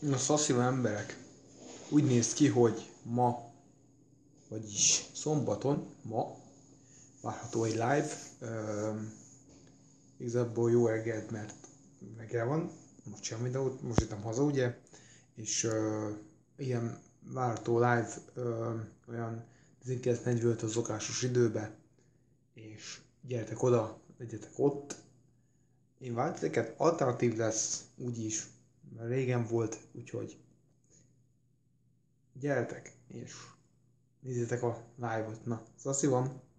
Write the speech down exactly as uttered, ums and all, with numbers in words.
A szasziló emberek, úgy néz ki, hogy ma, vagyis szombaton, ma várható egy live. Uh, igazából jó reggelt, mert reggel van, most sem videót, most jöttem haza, ugye, és uh, ilyen várható live uh, olyan tizenkilenc negyvenöt az szokásos időbe, és gyertek oda, legyetek ott. Én változéket alternatív lesz, úgyis, mert régen volt, úgyhogy gyertek, és nézzétek a live-ot. Na, szaszi van!